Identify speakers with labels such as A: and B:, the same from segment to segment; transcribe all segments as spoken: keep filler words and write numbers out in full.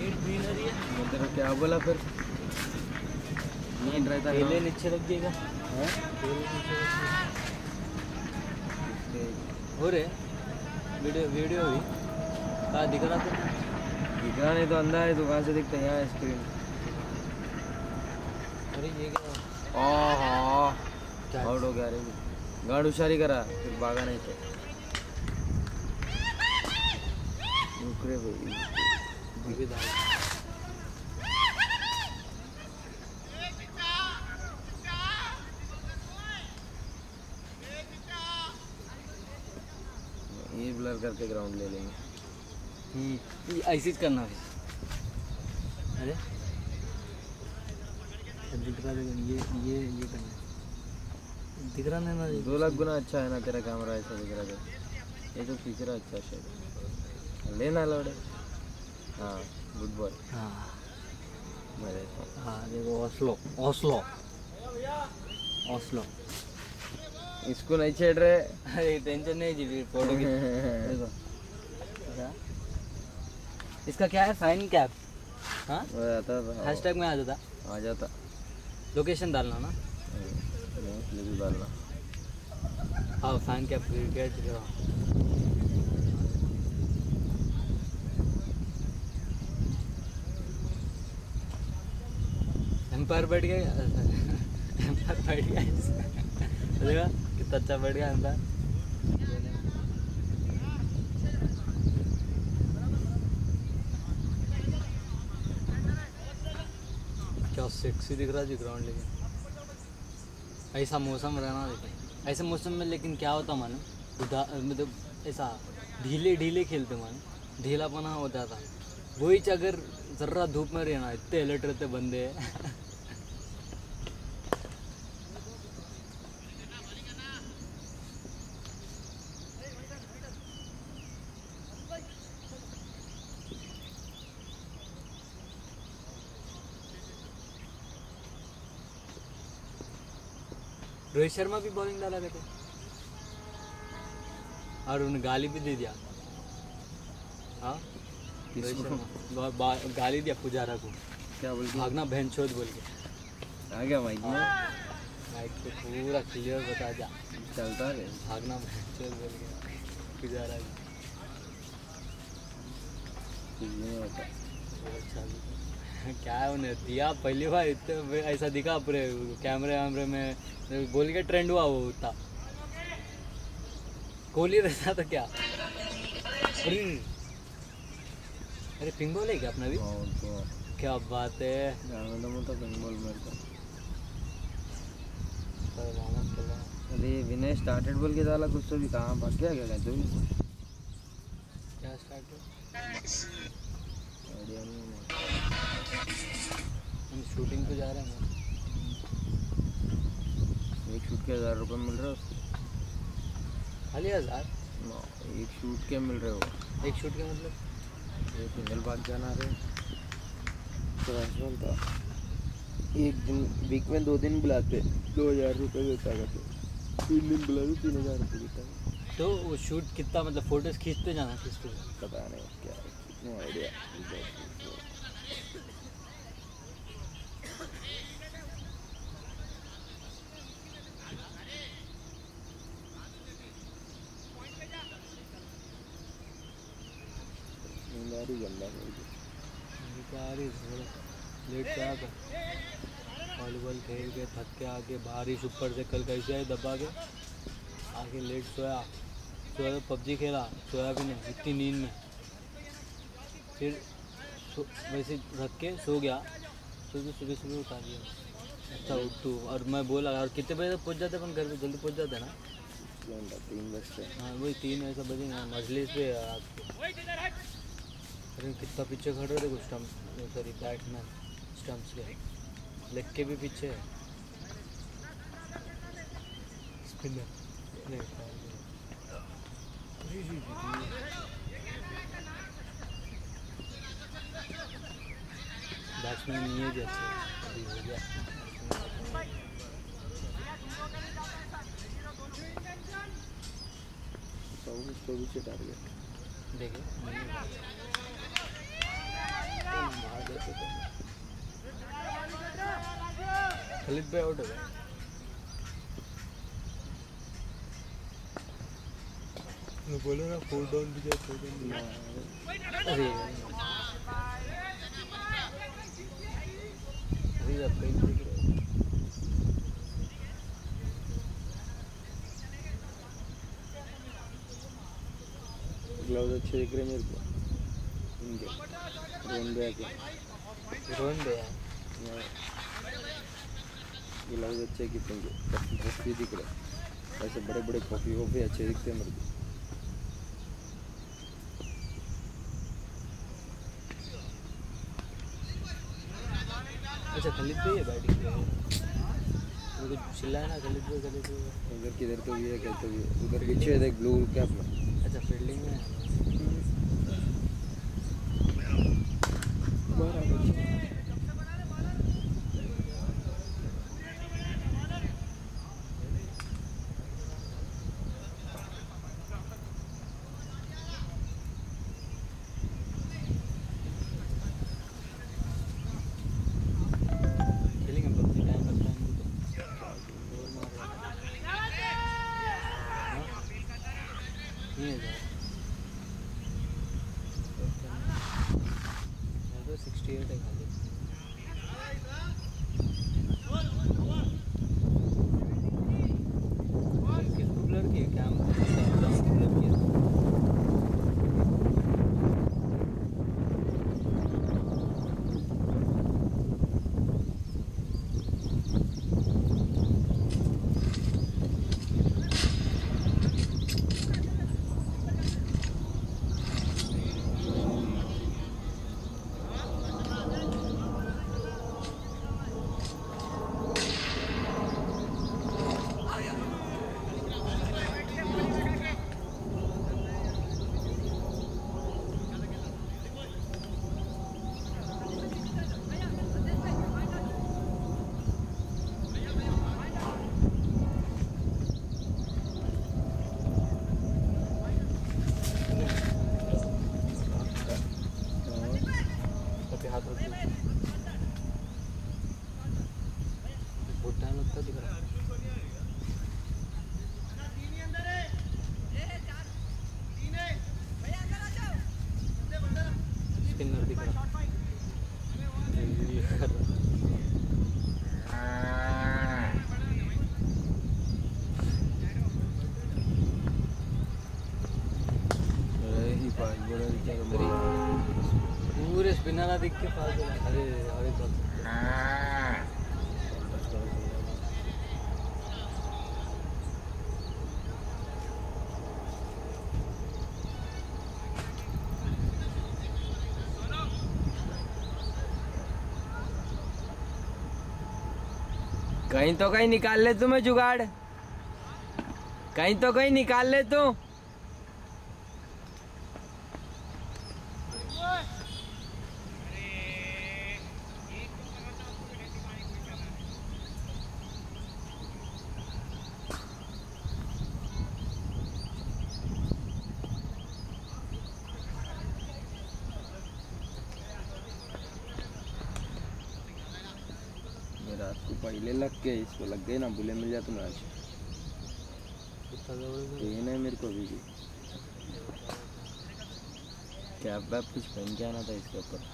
A: Greenery है।
B: तेरा क्या बोला फिर? नींद रहता है।
A: केले नीचे रख देगा।
B: हैं?
A: केले नीचे रख देगा। हो रहे वीडियो वीडियो हुई कहाँ दिख रहा था?
B: दिख रहा नहीं तो अंधा है तो कहाँ से दिखता है? यहाँ स्क्रीन।
A: अरे ये क्या?
B: ओह
A: क्या
B: आउट हो गया। अरे गार्ड हुशारी करा फिर भागा नहीं तो। रुकरे भाई
A: अभी दाल
B: ये ब्लर करके ग्राउंड ले लेंगे।
A: हम्म ऐसे ही करना है। अरे दिख रहा है ये ये ये करना दिख रहा नहीं ना।
B: दो लाख गुना अच्छा है ना तेरा कैमरा ऐसा दिख रहा है। ये तो फीचर अच्छा शायद लेना लौड़े। हाँ गुड बॉय।
A: हाँ
B: मजे।
A: हाँ देखो ओस्लो ओस्लो ओस्लो
B: इसको नहीं छेड़ रहे।
A: अरे टेंशन नहीं जी फिर फोटो की देखो। इसका क्या है? Fine cab. हाँ हैशटैग में आ जाता
B: आ जाता।
A: लोकेशन डालना ना।
B: लिंक डालना।
A: हाँ फाइन कैब क्रिकेट एम्पायर बैठ गया। एम्पायर बैठ गया देखा कितना अच्छा बैठ गया एम्पायर। क्या सेक्सी दिख रहा है जी ग्राउंड। लेकिन ऐसा मौसम रहना लेकिन ऐसे मौसम में लेकिन क्या होता मानो उदा मतलब ऐसा ढीले ढीले खेलते मानो ढीलापना हो जाता। वही अगर जर्रा धूप में रहना इतने अलर्ट रहते बंदे। रोहित शर्मा भी बॉलिंग डाला करते और उन्हें गाली भी दे दिया। हाँ रोहित शर्मा गाली दिया पुजारा को।
B: क्या बोल
A: भागना बहन चोद बोल के
B: आ गया माइक में।
A: माइक पे पूरा क्लियर बता जा
B: चलता है
A: भागना बहन चोद बोल के पुजारा
B: नहीं होता।
A: अच्छा क्या है उन्हें दिया पहली बार इतने ऐसा दिखा पूरे कैमरे वैमरे में बोल के ट्रेंड हुआ वो उतना। कोहली रहता था क्या? अरे अरे पिंक बॉल है क्या अपना भी?
B: तो
A: क्या बात है।
B: तो पिंक बॉल मेरे को।
A: चला
B: अरे विनय स्टार्टेड बोल के डाला कुछ तो भी कहाँ भाग गया क्या कहते हो?
A: क्या स्टार्ट
B: आइडिया नहीं है।
A: हम शूटिंग पे जा रहे हैं।
B: एक शूट के हज़ार रुपये मिल रहे हो उसको?
A: खाली हज़ार?
B: एक शूट के मिल रहे हो?
A: एक शूट के मतलब
B: ये सिंगल भाग जाना रहे तो ऐसा था। एक दिन वीक में दो दिन बुलाते दो हज़ार रुपये देता करते। तीन दिन बुलाते तीन हज़ार रुपये देता।
A: तो वो शूट कितना मतलब फोटोज खींचते जाना खींचते
B: पता नहीं क्या नो आइडिया। नींदारी गंदा
A: नींदारी लेट से आकर वॉलीबॉल खेल के थक के आके बारिश ऊपर से कल कैसे आए दबा के आके लेट सोया सोया पबजी खेला सोया भी नहीं इतनी नींद में। फिर वैसे रख के सो गया सो के सुबह सुबह उठा दिया। अच्छा उठू और मैं बोला और कितने बजे तक पहुँच जाते अपन घर पे? जल्दी पहुँच जाते ना?
B: तीन बजे।
A: हाँ वही तीन ऐसा बजे ना मजलिस पे रात को। अरे कितना पीछे खड़े थे कुछ स्टम्प सॉरी बैट्समैन स्टम्प्स के लेग के भी पीछे है। स्पिनर बैट्समैन नहीं है जैसे अभी हो गया।
B: चौबीस चौबीस टारगेट
A: देखिए खलीद पे आउट हो गया। मैं बोलो ना फोर डाउन भी फोर डाउन अरे अरे अब कहीं दिख रहा है।
B: ग्लव्स अच्छे दिख रहे मेरे को इनके रोन बैग के
A: रोन बे है
B: ग्लव्स अच्छे कितने के पफी दिख रहे ऐसे बड़े बड़े पफी वो भी अच्छे दिखते हैं मेरे को।
A: अच्छा खलीद पे है बैटिंग पे मेरे को चिल्लाया ना खलीद पे खलीद पे
B: उधर किधर तो भी है कहते भी है उधर पीछे देख ब्लू कैप में।
A: अच्छा फील्डिंग में है। खेलेंगे पबजी टाइम लगता है नहीं है तो सिक्सटी एट है खाली। किस कूलर की है क्या ब्राउन कूलर की है। हाथ रख दो बहुत टाइम लगता है दिख रहा है। स्पिनर दिख रहा पूरे स्पिनर दिख के पास अरे अरे
B: कहीं तो कहीं निकाल ले तुम्हें जुगाड़ कहीं तो कहीं निकाल ले तू। रात को पहले लग के इसको लग गए ना बुले मिल जाते ना आज पेन है मेरे को अभी भी। कैप वैप कुछ पहन के आना था इसके ऊपर।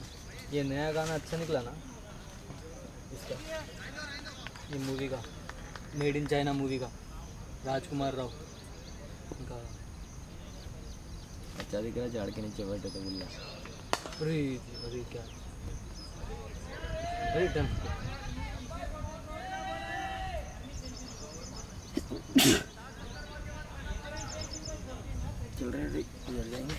A: ये नया गाना अच्छा निकला ना इसका ये मूवी का మేడ్ ఇన్ చైనా మూవీగా రాజ్ కుమార్ రావు ఇంకా
B: अच्छा दिख रहा है झाड़ के नीचे बैठे तो बुल्ला
A: अरे अरे क्या अरे डन
B: चल रहे हैं चल जाएंगे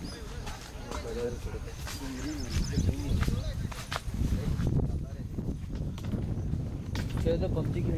A: चलो तो पबजी की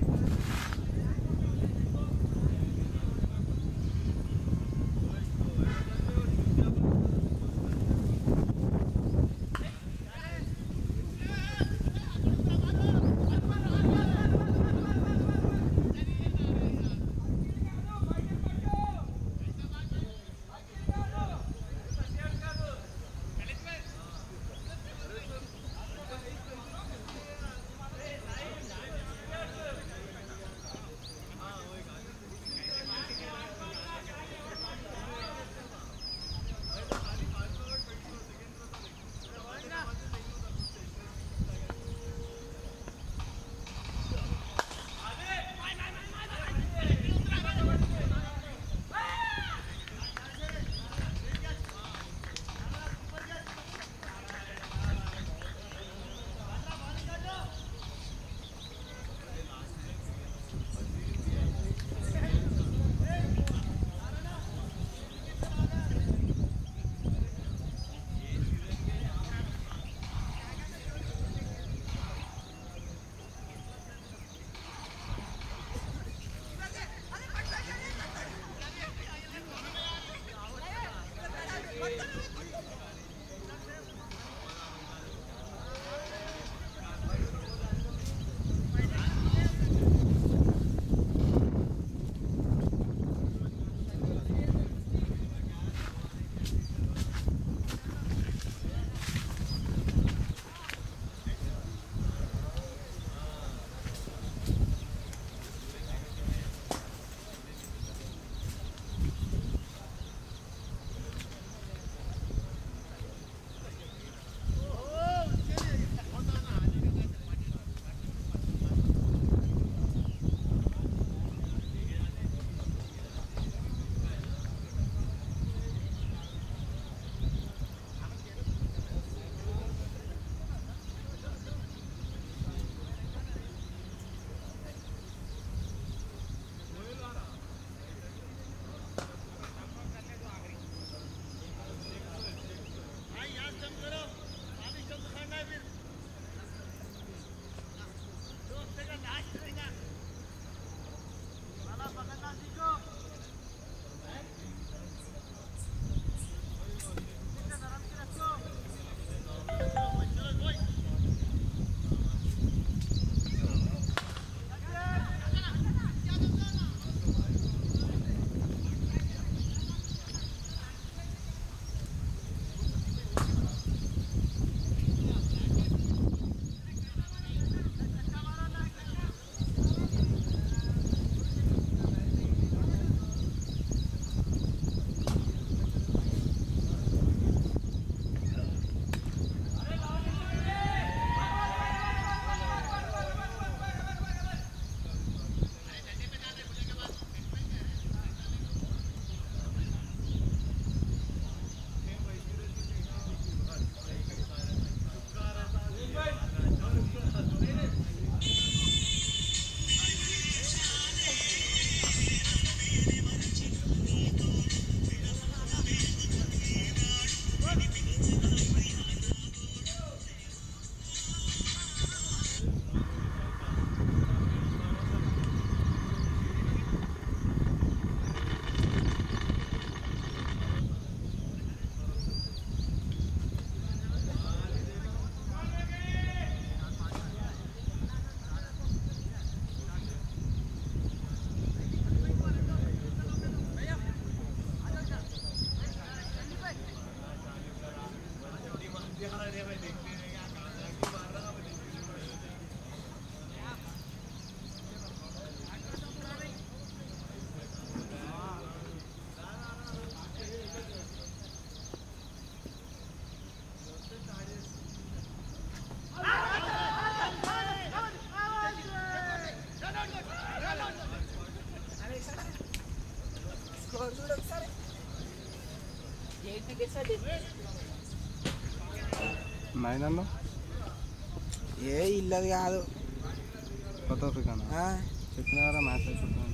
A: నైన్
B: ఏ ఇల్లది కాదు
A: సౌత్ ఆఫ్రికా చెప్పిన కదా మ్యాచ్ అయిపోతుంది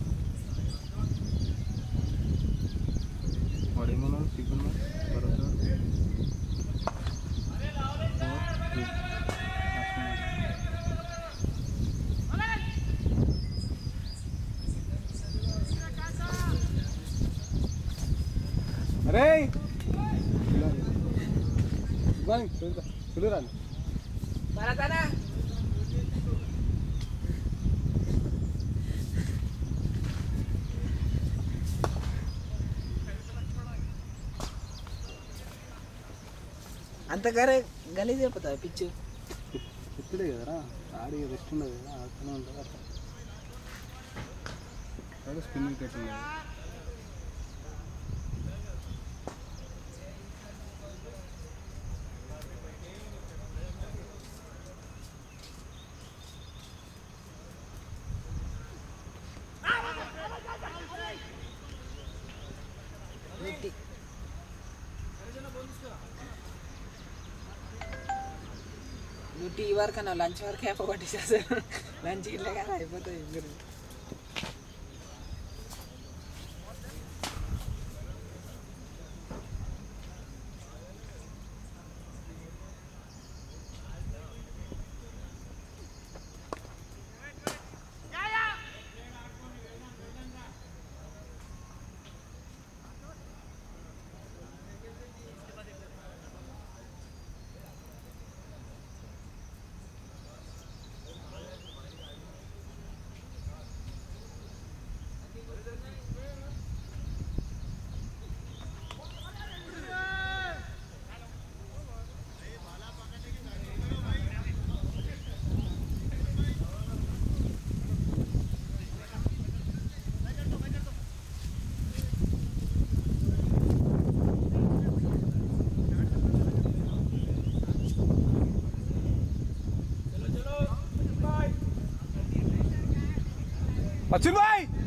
A: వాడు ఏమన్నాడు పీపుల్ భరోసా అరే పిలురాని
B: అంత గరే గలీజ్ అయిపోతుంది పిచ్చు
A: ఇప్పుడే కదరా ఆడి రెస్ట్ ఉండదు కదా ఆడుతూనే ఉంటుంది అట్లా స్పిన్ వికెట్ ఉండదు
B: నువ్వు టీ వరకు అన్నావు లంచ్ వరకు అయిపోగొట్టేసేసాను లంచ్ ఇట్లా కదా అయిపోతుంది ఇందులో
A: अचिन भाई